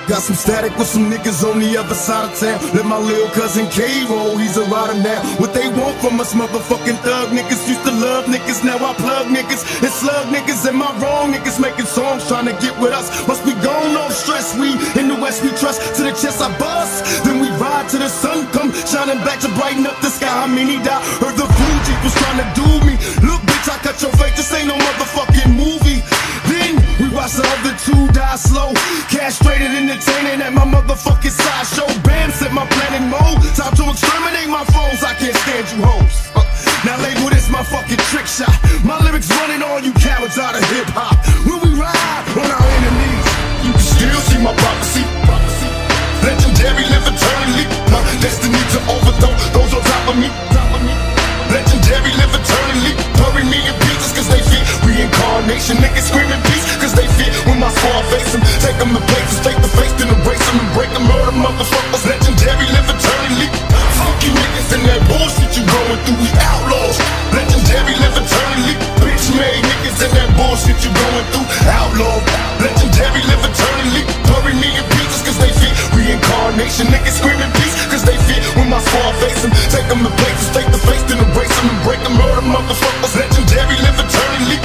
Got some static with some niggas on the other side of town. Let my little cousin K roll, he's a rider now. What they want from us motherfucking thug niggas. Used to love niggas, now I plug niggas and slug niggas. Am I wrong? Niggas making songs trying to get with us. Must be gone off stress, we in the west we trust. To the chest I bust, then we ride till the sun come shining back to brighten up the sky. I mean he died, heard the Fuji was trying to do me. Look bitch, I cut your face, this ain't no motherfucking movie. Then we watch the other two die slow, castrated entertaining at my motherfucking sideshow. Bam, set my plan in mode, time to exterminate my foes. I can't stand you hoes. Now label this my fucking trick shot. My lyrics running all you cowards out of hip hop. When we ride on our enemies, you can still see my prophecy. Legendary, live eternally. My destiny to overthrow those on top of me. Legendary, live eternally. Bury me in pieces cause they fear reincarnation. Niggas screaming peace cause they fear when my squad face them. Take them to places, take the face, then erase them and break them. Murder motherfuckers. Legendary, live eternally. Fuck you niggas and that bullshit you going through. We outlaws. Legendary, live eternally. Bitch made niggas and that bullshit you going through. Outlaw. Legendary, live eternally. Bury me in pieces cause they fear reincarnation. Niggas screaming peace cause they fear when my squad face them. Take them to places, take the face, then erase them and break them. Murder motherfuckers. Legendary, live eternally.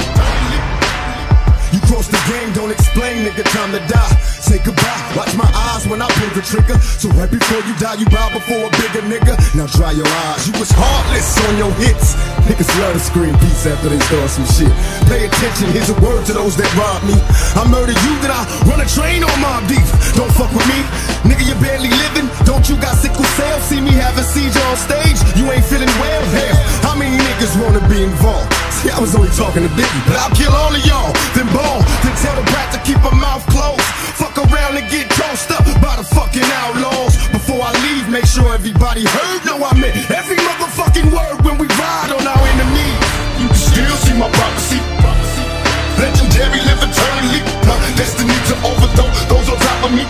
You cross the game, don't explain, nigga, time to die. Say goodbye, watch my eyes when I pull the trigger. So right before you die, you bow before a bigger nigga. Now dry your eyes, you was heartless on your hits. Niggas love to scream peace after they start some shit. Pay attention, here's a word to those that rob me. I murder you, then I run a train on my beef. Don't fuck with me, nigga, you barely living. Don't you got sickle cell? See me have a seizure on stage, you ain't feeling well. Hell, how many niggas wanna be involved? See, I was only talking to Biggie, but I'll kill all of y'all, then ball, then tell the brat to keep her mouth closed. Fuck around and get tossed up by the fucking outlaws. Before I leave, make sure everybody heard. No, I meant every motherfucking word when we ride on our enemies. You can still see my prophecy. Legendary, live eternally. My destiny to overthrow those on top of me.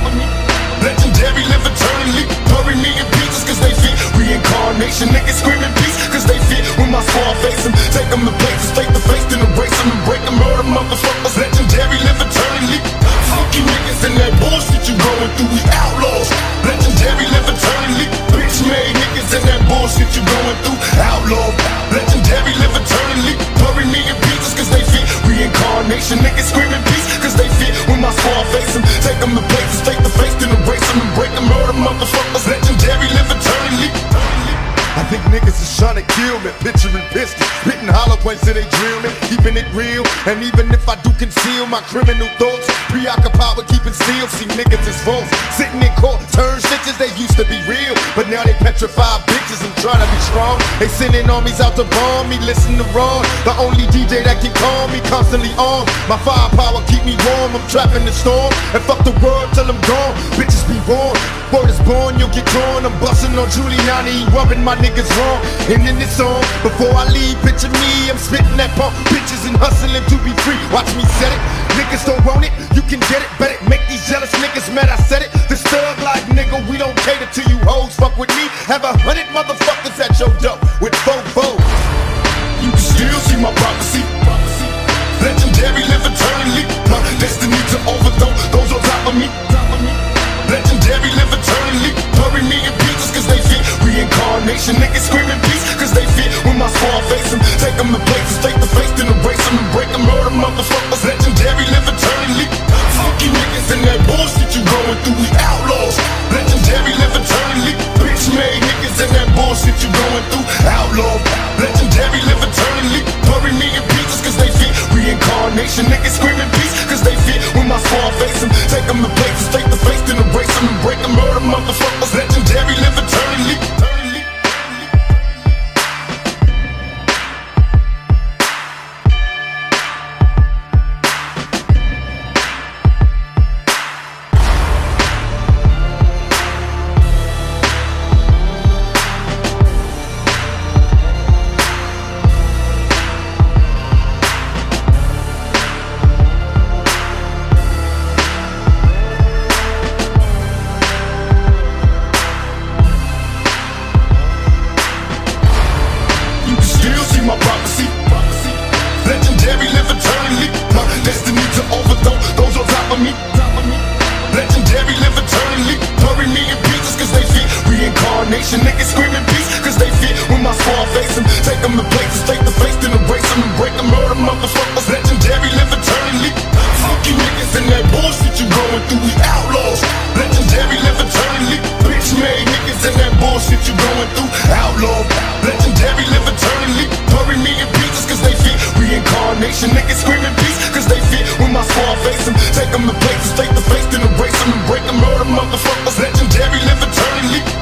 Legendary, live eternally. Bury me in pieces cause they fear reincarnation. Niggas screaming peace cause they fear when my squad face them. Take them to places, take the face, then erase them and break them. Murder motherfuckers. Legendary, live eternally. Fuck you niggas and that bullshit you going through. We outlaws. Legendary, live eternally. Bitch made niggas and that bullshit you going through. Outlaw. Legendary, live eternally. Bury me in pieces cause they fear reincarnation. Niggas screaming peace cause they fear when my squad face them. Take them to places, take the face, then erase them and break them. Murder motherfuckers. Legendary, live eternally. I think niggas is trying to kill me, picturing pistols, spitting hollow points till they drill me, keeping it real. And even if I do conceal my criminal thoughts, preoccupied with keeping still, see niggas is false. Sitting in court, turn snitches, they used to be real, but now they petrified bitches and trying to be strong. They sending armies out to bomb me, listen to Ron, the only DJ that can calm me, constantly on. My firepower keep me warm, I'm trapping the storm, and fuck the world till I'm gone. Bitches be warned, word is born, you'll get drawn. I'm busting on Giuliani, rubbing my niggas wrong. And in this song, before I leave, picture me, I'm spitting that pump bitches and hustling to be free. Watch me set it, niggas don't want it, you can get it, bet it. Make these jealous niggas mad, I said it. This thug like nigga, we don't cater to you hoes. Fuck with me, have 100 motherfuckers at your door with 4 foes. You can still see my prophecy. Legendary, live eternally. My destiny to overthrow those on top of me. Legendary, live eternally. Bury me in pieces cause they fear reincarnation. Niggas screaming peace cause they fear when my squad face them. Take them to places, take the face, then erase them and break them. Murder motherfuckers. Legendary, live eternally. Fuck you niggas and that bullshit you going through. We outlaws. Legendary, live eternally. Bitch made niggas and that bullshit you going through. Outlaw. Legendary, live eternally. Bury me in pieces cause they fear reincarnation. Niggas screaming peace cause they fear when my squad face them. Take them to places, take the face, then erase them and break them. Murder motherfuckers. Legendary, live eternally. nation. Niggas screaming peace, cause they fear when my squad face them. Take them to places, face to face, then erase them and break them. Murder motherfuckers, legendary, live eternally.